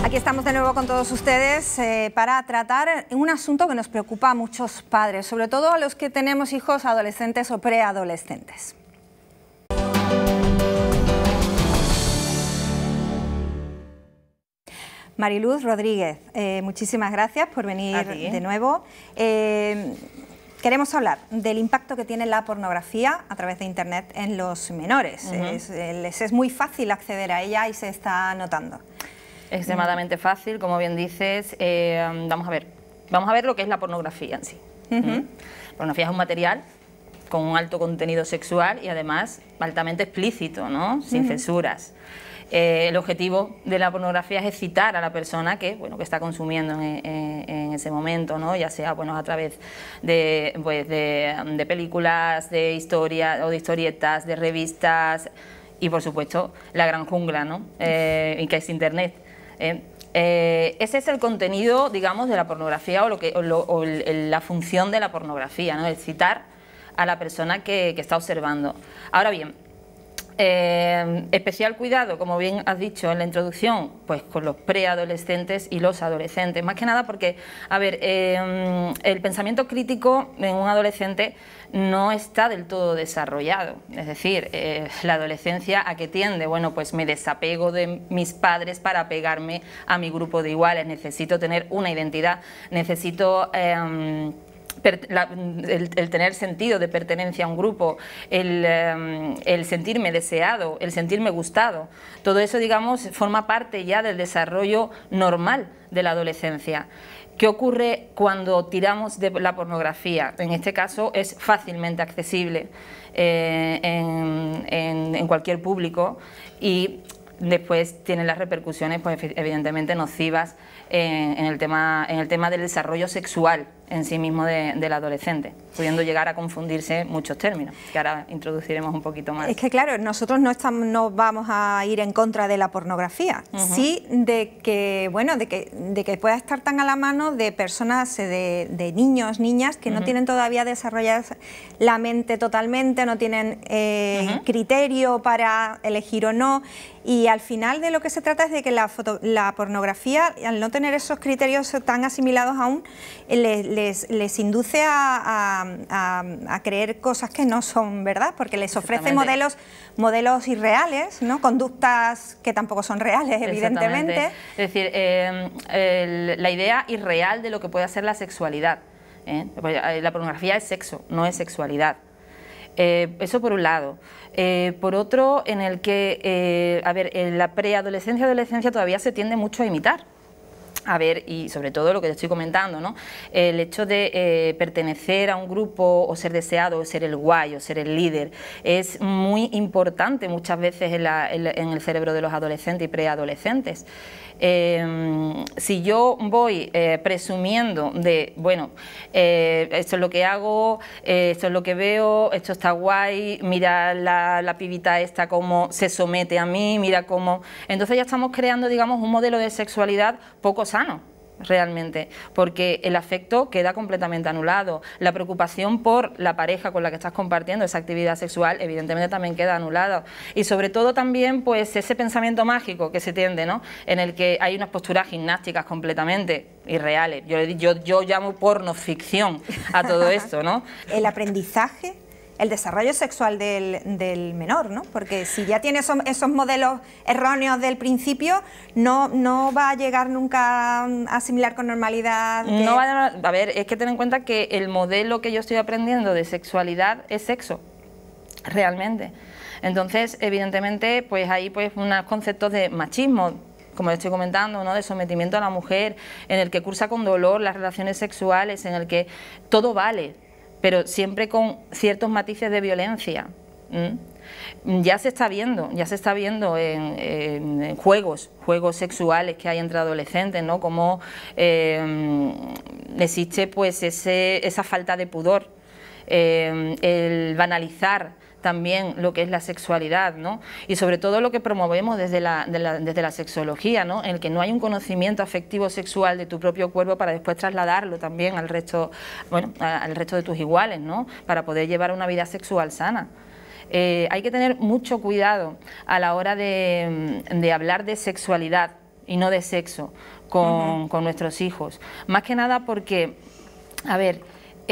Aquí estamos de nuevo con todos ustedes para tratar un asunto que nos preocupa a muchos padres, sobre todo a los que tenemos hijos adolescentes o preadolescentes. Mariluz Rodríguez, muchísimas gracias por venir de nuevo. Queremos hablar del impacto que tiene la pornografía a través de Internet en los menores. Les es muy fácil acceder a ella y se está notando. Extremadamente fácil, como bien dices. Vamos a ver lo que es la pornografía en sí. La pornografía es un material con un alto contenido sexual y además altamente explícito, ¿no? Sin censuras. El objetivo de la pornografía es excitar a la persona que está consumiendo en ese momento, ¿no? Ya sea a través de películas, de historias o de historietas, de revistas y por supuesto la gran jungla, ¿no? Que es Internet. Ese es el contenido, digamos, de la pornografía o la función de la pornografía, ¿no? Excitar a la persona que está observando. Ahora bien, especial cuidado, como bien has dicho en la introducción, pues con los preadolescentes y los adolescentes, más que nada porque, el pensamiento crítico en un adolescente no está del todo desarrollado, es decir, la adolescencia ¿a qué tiende? Bueno, pues me desapego de mis padres para apegarme a mi grupo de iguales, necesito tener una identidad, necesito el tener sentido de pertenencia a un grupo, el sentirme deseado, el sentirme gustado, todo eso, digamos, forma parte ya del desarrollo normal de la adolescencia. ¿Qué ocurre cuando tiramos de la pornografía? En este caso es fácilmente accesible en cualquier público y después tiene las repercusiones, pues, evidentemente nocivas en el tema del desarrollo sexual en sí mismo del adolescente, pudiendo llegar a confundirse muchos términos, que ahora introduciremos un poquito más. Es que claro, nosotros no vamos a ir en contra de la pornografía, sí de que pueda estar tan a la mano de personas, de niños, niñas, que no tienen todavía desarrollada la mente totalmente, no tienen criterio para elegir o no, y al final de lo que se trata es de que la pornografía, al no tener esos criterios tan asimilados aún, les induce a creer cosas que no son verdad, porque les ofrece modelos irreales, ¿no? Conductas que tampoco son reales, evidentemente. Es decir, la idea irreal de lo que puede ser la sexualidad. La pornografía es sexo, no es sexualidad. Eso por un lado. Por otro, en el que, en la preadolescencia y adolescencia todavía se tiende mucho a imitar. Y sobre todo lo que te estoy comentando, ¿no? El hecho de pertenecer a un grupo o ser deseado o ser el guay o ser el líder es muy importante muchas veces en el cerebro de los adolescentes y preadolescentes. Si yo voy presumiendo de, esto es lo que hago, esto es lo que veo, esto está guay, mira la pibita esta cómo se somete a mí, mira cómo... Entonces ya estamos creando, digamos, un modelo de sexualidad poco sano, realmente, porque el afecto queda completamente anulado, la preocupación por la pareja con la que estás compartiendo esa actividad sexual evidentemente también queda anulada, y sobre todo también pues ese pensamiento mágico que se tiende, ¿no? En el que hay unas posturas gimnásticas completamente irreales. Yo llamo pornoficción a todo esto, ¿no? El aprendizaje, el desarrollo sexual del menor, ¿no? Porque si ya tiene esos modelos erróneos del principio, no va a llegar nunca a asimilar con normalidad. Es que ten en cuenta que el modelo que yo estoy aprendiendo de sexualidad es sexo, realmente. Entonces, evidentemente, pues hay unos conceptos de machismo, como estoy comentando, ¿no? De sometimiento a la mujer, en el que cursa con dolor las relaciones sexuales, en el que todo vale, pero siempre con ciertos matices de violencia. Ya se está viendo en juegos sexuales que hay entre adolescentes, ¿no? Como existe pues esa falta de pudor, el banalizar también lo que es la sexualidad, ¿no? Y sobre todo lo que promovemos desde la sexología, ¿no? En el que no hay un conocimiento afectivo sexual de tu propio cuerpo para después trasladarlo también al resto de tus iguales, ¿no? Para poder llevar una vida sexual sana. Hay que tener mucho cuidado a la hora de hablar de sexualidad y no de sexo con nuestros hijos. Más que nada porque, a ver,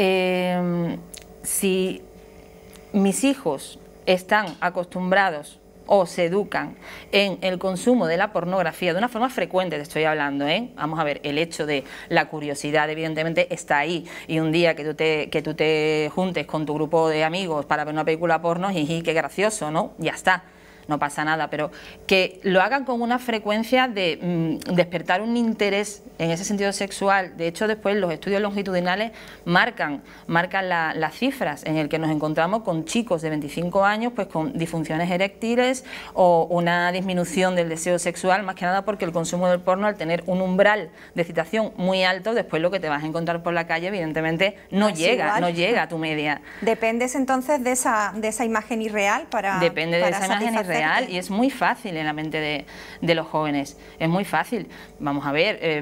si mis hijos están acostumbrados o se educan en el consumo de la pornografía de una forma frecuente, te estoy hablando, vamos a ver, el hecho de la curiosidad evidentemente está ahí, y un día que tú te juntes con tu grupo de amigos para ver una película porno, jiji, qué gracioso, ¿no? Ya está. No pasa nada, pero que lo hagan con una frecuencia de despertar un interés en ese sentido sexual. De hecho, después los estudios longitudinales marcan las cifras en el que nos encontramos con chicos de 25 años pues con disfunciones eréctiles o una disminución del deseo sexual, más que nada porque el consumo del porno, al tener un umbral de excitación muy alto, después lo que te vas a encontrar por la calle evidentemente no llega a tu media. ¿Dependes entonces de esa imagen irreal para Depende de esa imagen irreal. Y es muy fácil en la mente de los jóvenes, es muy fácil. Vamos a ver,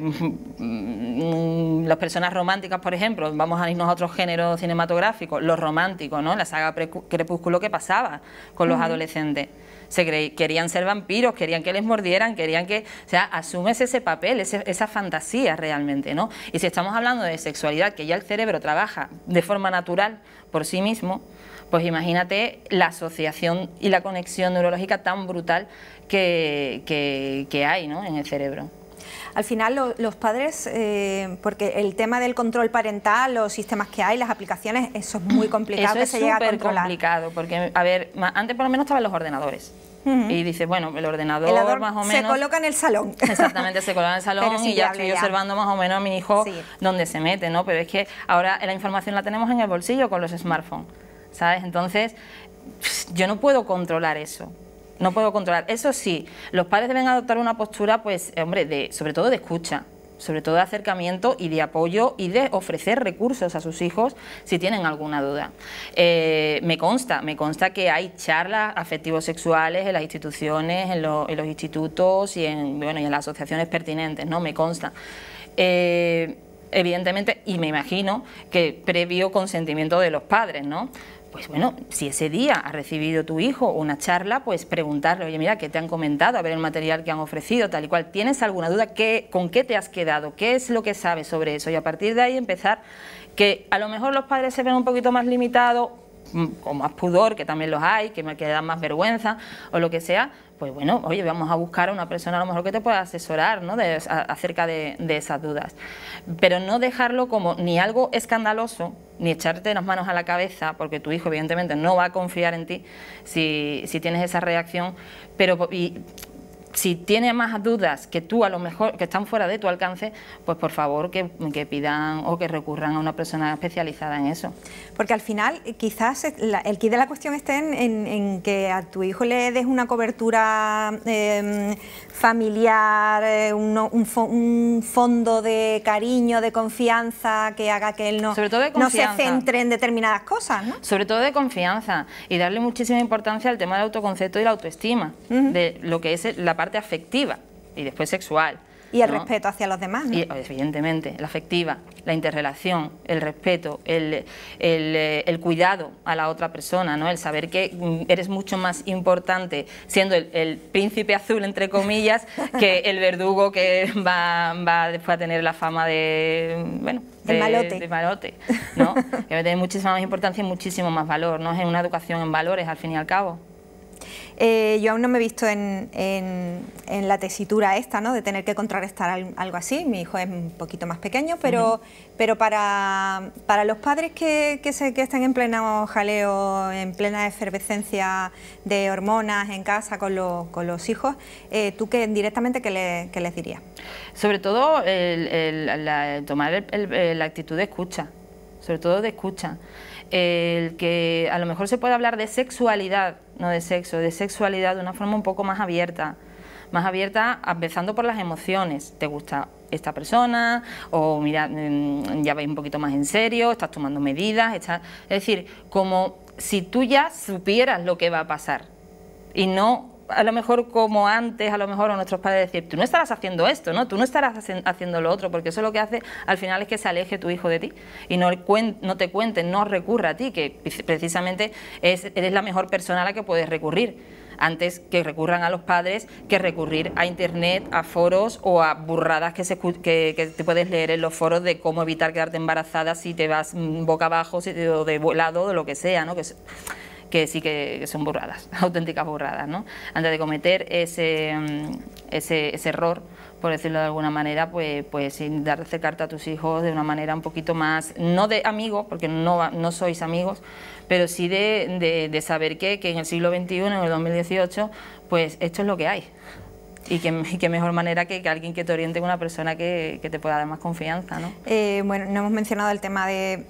las personas románticas, por ejemplo, vamos a irnos a otro género cinematográfico, los románticos, ¿no? La saga Crepúsculo, ¿qué pasaba con los adolescentes? Querían ser vampiros, querían que les mordieran, querían que... O sea, asumes ese papel, esa fantasía realmente, ¿no? Y si estamos hablando de sexualidad, que ya el cerebro trabaja de forma natural por sí mismo, pues imagínate la asociación y la conexión neurológica tan brutal que hay, ¿no?, en el cerebro. Al final los padres, porque el tema del control parental, los sistemas que hay, las aplicaciones, eso es muy complicado. Eso es súper complicado, porque, a ver, antes por lo menos estaban los ordenadores. Y dices, bueno, el ordenador más o menos... se coloca en el salón. Exactamente, se coloca en el salón y ya estoy observando más o menos a mi hijo dónde se mete, ¿no? Pero es que ahora la información la tenemos en el bolsillo con los smartphones, ¿sabes? Entonces, yo no puedo controlar eso. No puedo controlar. Eso sí, los padres deben adoptar una postura, pues, hombre, sobre todo de escucha, sobre todo de acercamiento y de apoyo y de ofrecer recursos a sus hijos si tienen alguna duda. Me consta que hay charlas afectivo-sexuales en las instituciones, en los institutos y en las asociaciones pertinentes, ¿no? Me consta. Evidentemente, y me imagino que previo consentimiento de los padres, ¿no? Pues bueno, si ese día ha recibido tu hijo una charla, pues preguntarle, oye, mira, ¿qué te han comentado? A ver el material que han ofrecido, tal y cual. ¿Tienes alguna duda? ¿Con qué te has quedado? ¿Qué es lo que sabes sobre eso? Y a partir de ahí empezar, que a lo mejor los padres se ven un poquito más limitados, con más pudor, que también los hay, que dan más vergüenza o lo que sea, pues bueno, oye, vamos a buscar a una persona a lo mejor que te pueda asesorar, ¿no?, acerca de esas dudas. Pero no dejarlo como ni algo escandaloso, ni echarte las manos a la cabeza, porque tu hijo evidentemente no va a confiar en ti si tienes esa reacción, pero... si tiene más dudas que tú, a lo mejor, que están fuera de tu alcance, pues por favor que pidan o que recurran a una persona especializada en eso. Porque al final quizás el quid de la cuestión esté en que a tu hijo le des una cobertura familiar, un fondo de cariño, de confianza, que haga que él no se centre en determinadas cosas, ¿no? Sobre todo de confianza, y darle muchísima importancia al tema del autoconcepto y la autoestima, de lo que es la parte afectiva y después sexual. Y el respeto hacia los demás, ¿no? Y, evidentemente, la afectiva, la interrelación, el respeto, el cuidado a la otra persona, ¿no? El saber que eres mucho más importante siendo el príncipe azul, entre comillas, que el verdugo que va después a tener la fama de malote, ¿no? Que va a tener muchísima más importancia y muchísimo más valor, ¿no? Es una educación en valores, al fin y al cabo. Yo aún no me he visto en la tesitura esta, ¿no?, de tener que contrarrestar algo así. Mi hijo es un poquito más pequeño, pero para los padres que están en pleno jaleo, en plena efervescencia de hormonas en casa con los hijos, ¿tú directamente qué les dirías? Sobre todo tomar la actitud de escucha, sobre todo de escucha. El que a lo mejor se puede hablar de sexualidad, no de sexo, de sexualidad de una forma un poco más abierta, empezando por las emociones. ¿Te gusta esta persona? O mira, ya vais un poquito más en serio, estás tomando medidas, es decir, como si tú ya supieras lo que va a pasar y no a lo mejor como antes, a lo mejor a nuestros padres decir, tú no estarás haciendo esto, ¿no? Tú no estarás haciendo lo otro, porque eso lo que hace al final es que se aleje tu hijo de ti y no te cuente, no recurra a ti, que precisamente eres la mejor persona a la que puedes recurrir antes que recurran a los padres que recurrir a internet, a foros o a burradas que te puedes leer en los foros de cómo evitar quedarte embarazada si te vas boca abajo o de lado o lo que sea, ¿no? Que sí que son burradas, auténticas burradas, ¿no? Antes de cometer ese error, por decirlo de alguna manera, pues intentar acercarte a tus hijos de una manera un poquito más, no de amigos, porque no sois amigos, pero sí de saber que en el siglo XXI, en el 2018, pues esto es lo que hay. Y qué mejor manera que alguien que te oriente con una persona que te pueda dar más confianza, ¿no? Bueno, no hemos mencionado el tema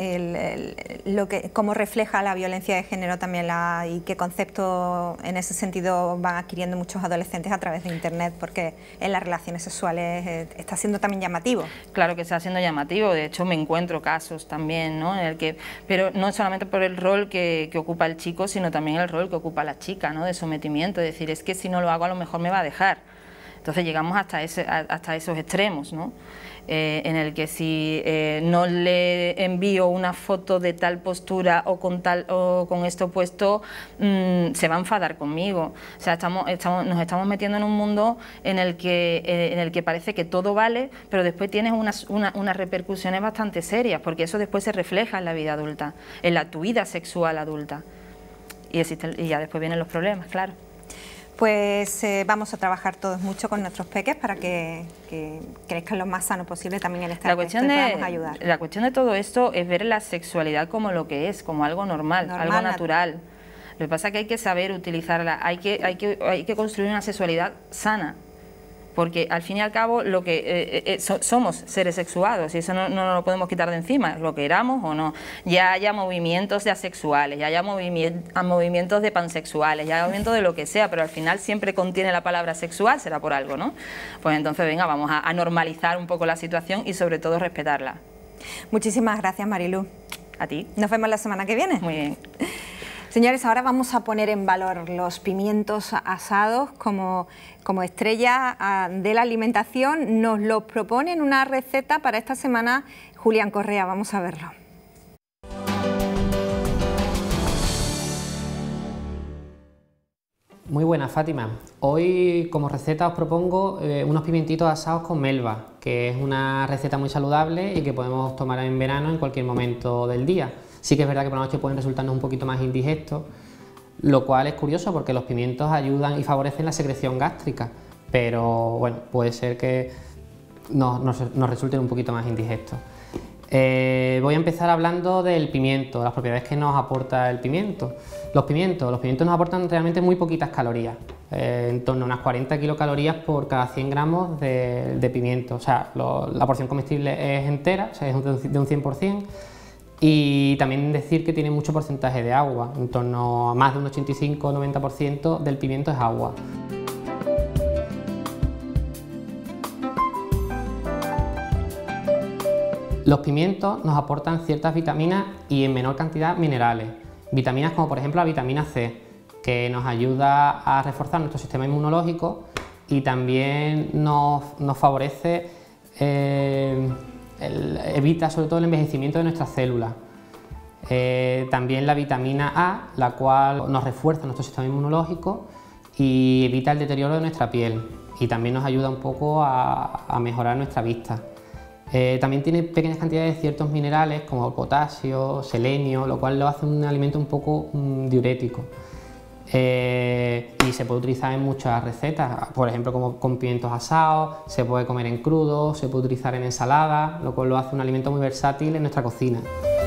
de cómo refleja la violencia de género también y qué conceptos en ese sentido van adquiriendo muchos adolescentes a través de internet, porque en las relaciones sexuales está siendo también llamativo. Claro que está siendo llamativo, de hecho me encuentro casos también, ¿no? Pero no solamente por el rol que ocupa el chico, sino también el rol que ocupa la chica, ¿no? De sometimiento, es decir, es que si no lo hago a lo mejor me va a dejar. Entonces llegamos hasta esos extremos, ¿no? En el que si no le envío una foto de tal postura o con esto puesto, se va a enfadar conmigo. O sea, nos estamos metiendo en un mundo en el que parece que todo vale, pero después tienes unas repercusiones bastante serias, porque eso después se refleja en la vida adulta, en tu vida sexual adulta. Y ya después vienen los problemas, claro. Pues vamos a trabajar todos mucho con nuestros peques para que crezcan lo más sano posible también en esta cuestión y podamos ayudar. La cuestión de todo esto es ver la sexualidad como lo que es, como algo normal, algo natural. Lo que pasa es que hay que saber utilizarla, hay que construir una sexualidad sana, porque al fin y al cabo somos seres sexuados y eso no lo podemos quitar de encima, lo queramos o no. Ya haya movimientos de asexuales, ya haya movimientos de pansexuales, ya haya movimientos de lo que sea, pero al final siempre contiene la palabra sexual, será por algo, ¿no? Pues entonces venga, vamos a normalizar un poco la situación y sobre todo respetarla. Muchísimas gracias, Marilu. A ti. Nos vemos la semana que viene. Muy bien. Señores, ahora vamos a poner en valor los pimientos asados como estrella de la alimentación. Nos lo propone en una receta para esta semana Julián Correa. Vamos a verlo. Muy buenas, Fátima. Hoy como receta os propongo unos pimientitos asados con melva, que es una receta muy saludable y que podemos tomar en verano en cualquier momento del día. Sí que es verdad que por la noche pueden resultarnos un poquito más indigestos, lo cual es curioso porque los pimientos ayudan y favorecen la secreción gástrica, pero bueno, puede ser que nos resulten un poquito más indigestos. Voy a empezar hablando del pimiento, las propiedades que nos aporta el pimiento. Los pimientos nos aportan realmente muy poquitas calorías, en torno a unas 40 kilocalorías por cada 100 gramos de pimiento. O sea, la porción comestible es entera, o sea, es de un 100%. Y también decir que tiene mucho porcentaje de agua, en torno a más de un 85-90% del pimiento es agua. Los pimientos nos aportan ciertas vitaminas y en menor cantidad minerales. Vitaminas como por ejemplo la vitamina C, que nos ayuda a reforzar nuestro sistema inmunológico y también nos favorece, evita sobre todo el envejecimiento de nuestras células. También la vitamina A, la cual nos refuerza nuestro sistema inmunológico y evita el deterioro de nuestra piel y también nos ayuda un poco a mejorar nuestra vista. También tiene pequeñas cantidades de ciertos minerales como potasio, selenio, lo cual lo hace un alimento un poco diurético. Y se puede utilizar en muchas recetas, por ejemplo como con pimientos asados, se puede comer en crudo, se puede utilizar en ensalada, lo cual lo hace un alimento muy versátil en nuestra cocina.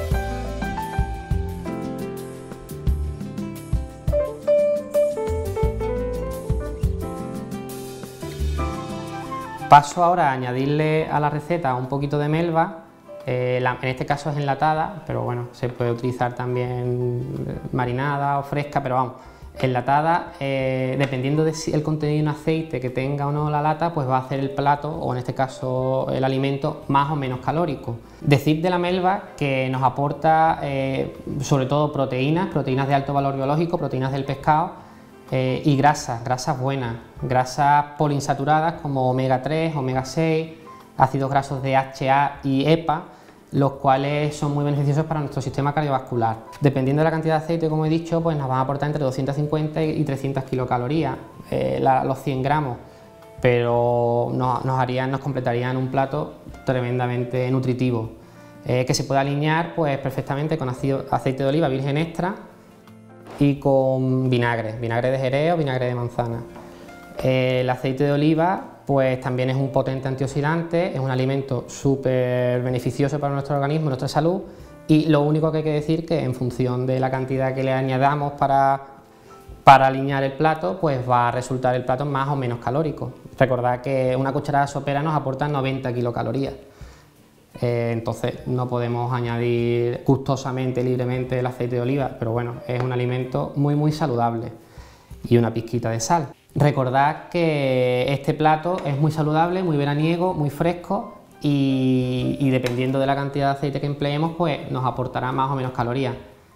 Paso ahora a añadirle a la receta un poquito de melva, en este caso es enlatada, pero bueno, se puede utilizar también marinada o fresca, pero vamos, enlatada, dependiendo del contenido en aceite que tenga o no la lata, pues va a hacer el plato, o en este caso el alimento, más o menos calórico. Decir de la melva que nos aporta sobre todo proteínas de alto valor biológico, proteínas del pescado, y grasas buenas, grasas poliinsaturadas como omega 3, omega 6, ácidos grasos de DHA y EPA, los cuales son muy beneficiosos para nuestro sistema cardiovascular. Dependiendo de la cantidad de aceite, como he dicho, pues nos van a aportar entre 250 y 300 kilocalorías, los 100 gramos, pero nos completarían un plato tremendamente nutritivo, que se puede alinear pues perfectamente con aceite de oliva virgen extra y con vinagre de Jerez o vinagre de manzana. El aceite de oliva pues también es un potente antioxidante, es un alimento súper beneficioso para nuestro organismo, nuestra salud, y lo único que hay que decir que en función de la cantidad que le añadamos para alinear el plato, pues va a resultar el plato más o menos calórico. Recordad que una cucharada sopera nos aporta 90 kilocalorías, entonces no podemos añadir gustosamente, libremente el aceite de oliva, pero bueno, es un alimento muy saludable, y una pizquita de sal. Recordad que este plato es muy saludable, muy veraniego, muy fresco y dependiendo de la cantidad de aceite que empleemos, pues nos aportará más o menos calorías.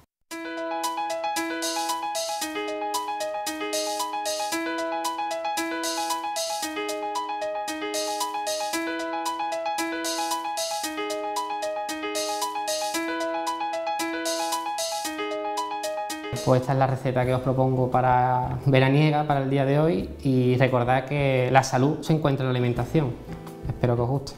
Pues esta es la receta que os propongo para veraniega, para el día de hoy, y recordad que la salud se encuentra en la alimentación. Espero que os guste.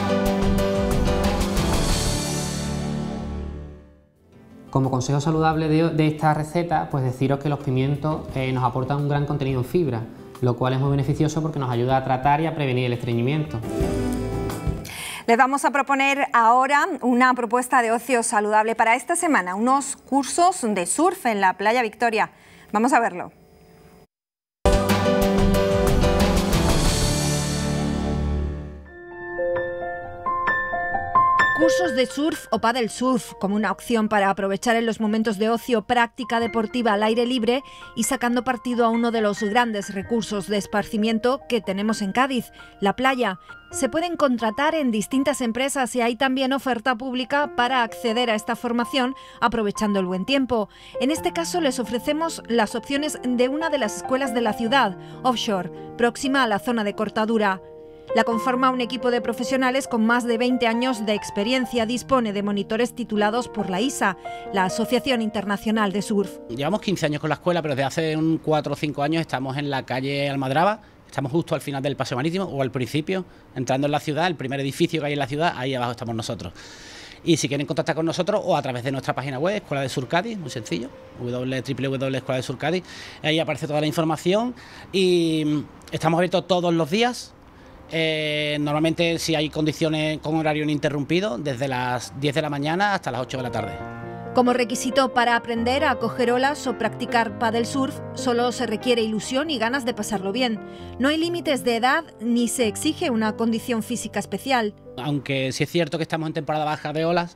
Como consejo saludable de esta receta, pues deciros que los pimientos nos aportan un gran contenido en fibra, lo cual es muy beneficioso porque nos ayuda a tratar y a prevenir el estreñimiento. Les vamos a proponer ahora una propuesta de ocio saludable para esta semana, unos cursos de surf en la Playa Victoria. Vamos a verlo. Cursos de surf o paddle surf como una opción para aprovechar en los momentos de ocio práctica deportiva al aire libre y sacando partido a uno de los grandes recursos de esparcimiento que tenemos en Cádiz, la playa. Se pueden contratar en distintas empresas y hay también oferta pública para acceder a esta formación aprovechando el buen tiempo. En este caso les ofrecemos las opciones de una de las escuelas de la ciudad, Offshore, próxima a la zona de Cortadura. La conforma un equipo de profesionales con más de 20 años de experiencia. Dispone de monitores titulados por la ISA, la Asociación Internacional de Surf. Llevamos 15 años con la escuela, pero desde hace 4 o 5 años estamos en la calle Almadraba. Estamos justo al final del Paseo Marítimo, o al principio, entrando en la ciudad, el primer edificio que hay en la ciudad, ahí abajo estamos nosotros. Y si quieren contactar con nosotros, o a través de nuestra página web, Escuela de Surf Cádiz, muy sencillo, www.escueladesurcadiz, ahí aparece toda la información y estamos abiertos todos los días. Normalmente si hay condiciones con horario ininterrumpido, desde las 10 de la mañana hasta las 8 de la tarde. Como requisito para aprender a coger olas o practicar paddle surf, solo se requiere ilusión y ganas de pasarlo bien. No hay límites de edad ni se exige una condición física especial. Aunque sí es cierto que estamos en temporada baja de olas,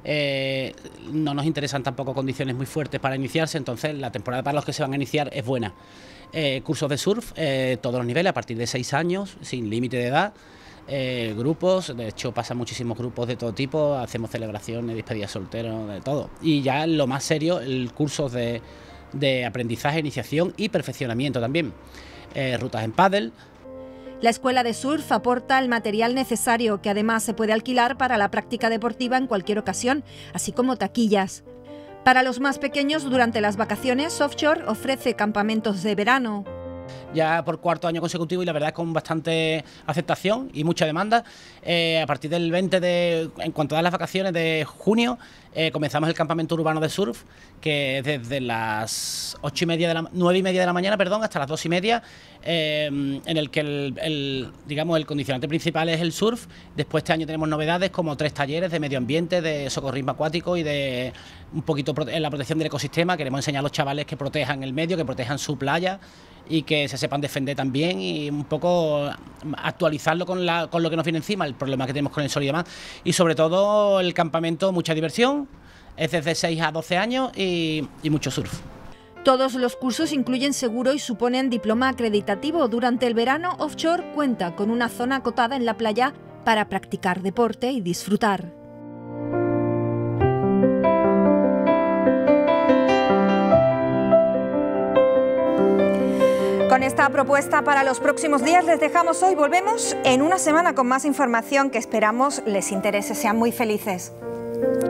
no nos interesan tampoco condiciones muy fuertes para iniciarse, entonces la temporada para los que se van a iniciar es buena. Cursos de surf, todos los niveles, a partir de 6 años, sin límite de edad. Grupos, de hecho pasan muchísimos grupos de todo tipo, hacemos celebraciones, despedidas solteros, de todo. Y ya lo más serio, el curso de aprendizaje, iniciación y perfeccionamiento también. Rutas en pádel. La escuela de surf aporta el material necesario, que además se puede alquilar para la práctica deportiva en cualquier ocasión, así como taquillas. Para los más pequeños, durante las vacaciones, Offshore ofrece campamentos de verano. Ya por 4º año consecutivo, y la verdad es con bastante aceptación y mucha demanda. A partir del 20 en cuanto a las vacaciones de junio, comenzamos el campamento urbano de surf, que es desde las 9:30 de la mañana, hasta las 2:30, en el que el condicionante principal es el surf. Después este año tenemos novedades como 3 talleres de medio ambiente, de socorrismo acuático y de un poquito en la protección del ecosistema. Queremos enseñar a los chavales que protejan el medio, que protejan su playa y que se sepan defender también, y un poco actualizarlo con lo que nos viene encima, el problema que tenemos con el sol y demás. Y sobre todo el campamento, mucha diversión, es desde 6 a 12 años y mucho surf. Todos los cursos incluyen seguro y suponen diploma acreditativo. Durante el verano, Offshore cuenta con una zona acotada en la playa para practicar deporte y disfrutar. Con esta propuesta para los próximos días les dejamos hoy. Volvemos en una semana con más información que esperamos les interese. Sean muy felices.